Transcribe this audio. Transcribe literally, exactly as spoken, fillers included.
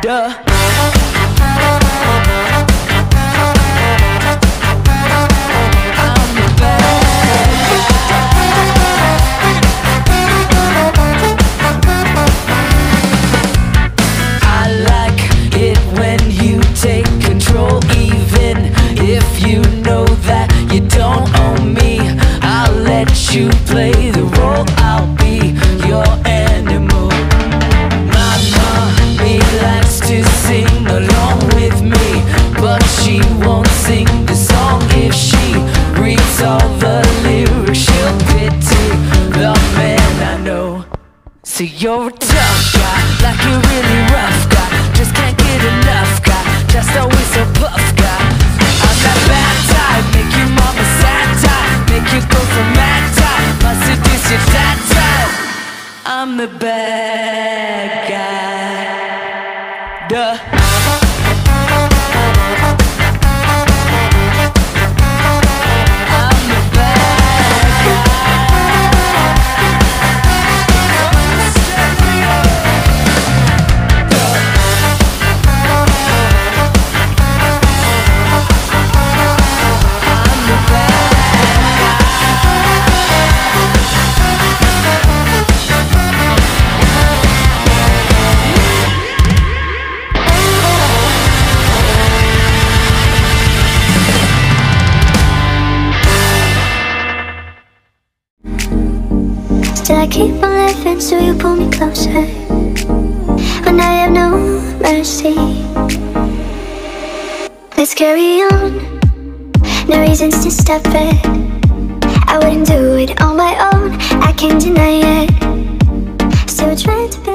Duh. You play the role, I'll be your animal. My mommy likes to sing along with me, but she won't sing the song. If she reads all the lyrics, she'll pity the man I know. So you're a tough guy, like a really rough guy, just can't get enough guy, just always so puff guy. I'm that bad type, make your mama sad type, make you go from mad type. My seduce your that type. I'm the bad guy. Duh. Still I keep on living, so you pull me closer when I have no mercy. Let's carry on, no reasons to stop it. I wouldn't do it on my own, I can't deny it. Still trying to